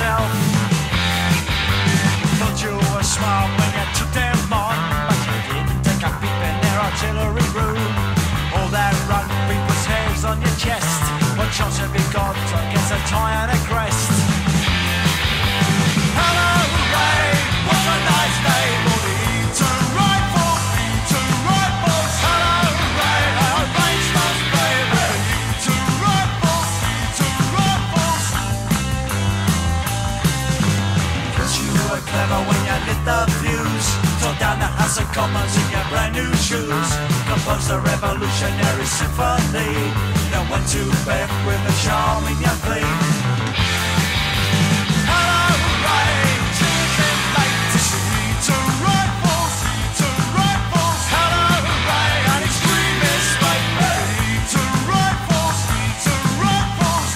yourself. Thought you were smart when you took them on, but you didn't take a peep in their artillery room. All that rugby was hairs on your chest. What chance have you got against a tie and a crest? Hello-hooray, what a nice name. All the Eton Rifles, Eton Rifles. Hello-hooray, our range must brave. Eton Rifles, Eton Rifles. Cause you were clever when you lit the fuse. Tore down the House of Commons in your brand new shoes. Composed a revolutionary symphony. Then went to bed with a charm in your plea. Hello-hooray, chicken late. Eton Rifles, Eton Rifles. Hello-hooray, an extremist mate. Eton Rifles, Eton Rifles.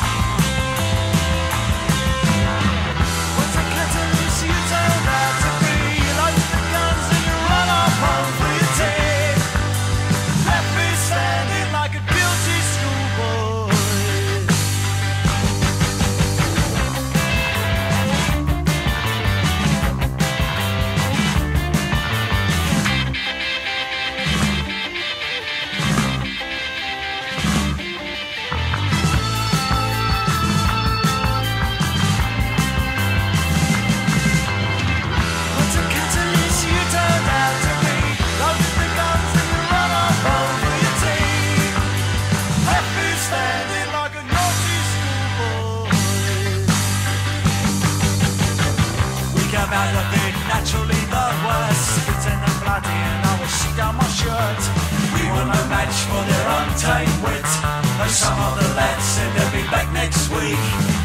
What's a catalyst you turned out to be? You load the guns and you run off home for your tea. Left me standing like a guilty schoolboy. What's a catalyst you turned out to be? Loaded the guns and you run off home for your tea. Left me standing like a naughty schoolboy. We came out of it naturally the worst, spitting and bloody, and I was shit down my shirt. We were no match for their untamed wit, though some of the lads said they'll be back next week.